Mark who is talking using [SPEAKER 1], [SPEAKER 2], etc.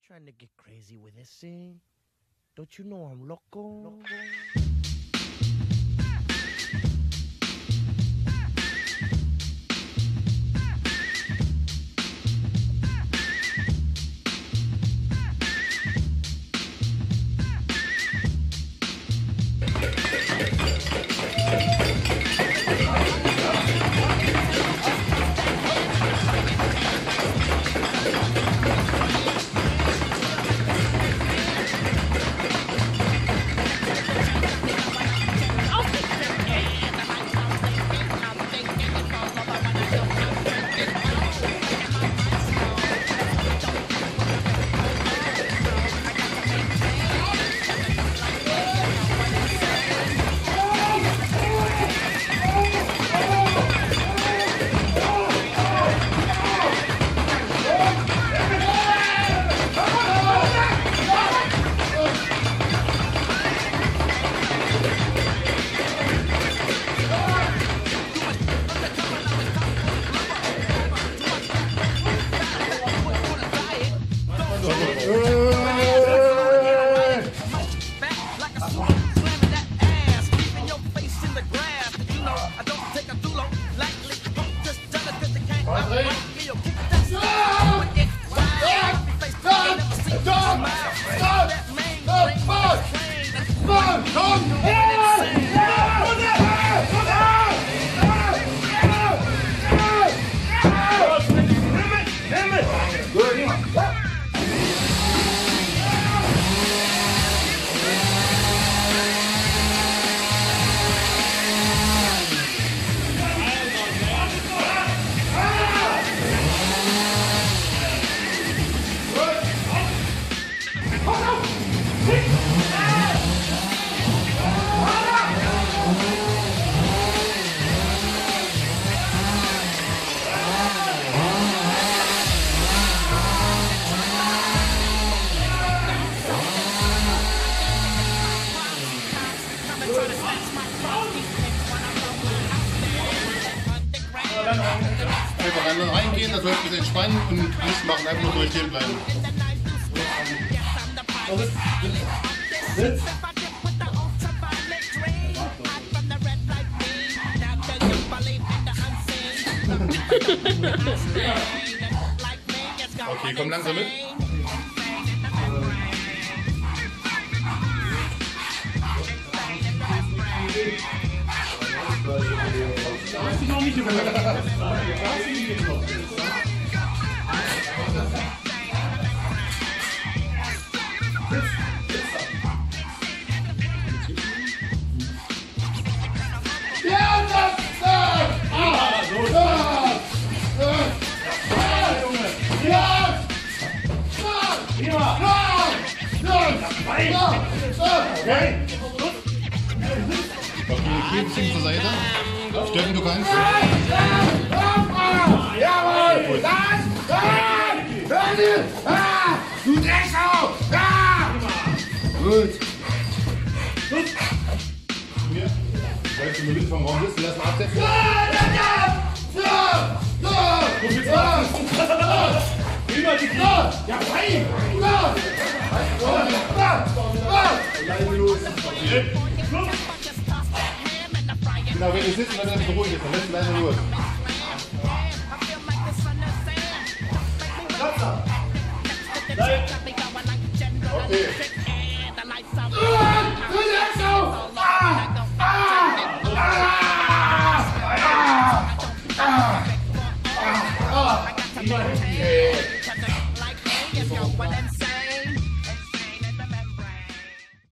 [SPEAKER 1] trying to get crazy with this thing. Don't you know I'm loco?
[SPEAKER 2] Einfach reingehen, das läuft ein bisschen entspannen und nichts machen, einfach nur durchstehen bleiben. Sitz! Okay, komm langsam mit. Okay, bisschen zur Seite. Steffen, du kannst.
[SPEAKER 3] Jawohl! Du Drecksau! Gut!
[SPEAKER 2] Sollst du nur mit vom Raum wissen, lass mal absetzen.
[SPEAKER 3] Ja, fein!
[SPEAKER 2] Genau, wenn du sitzt und dann beruhigt ist, dann lässt du deine Ruhe. Okay.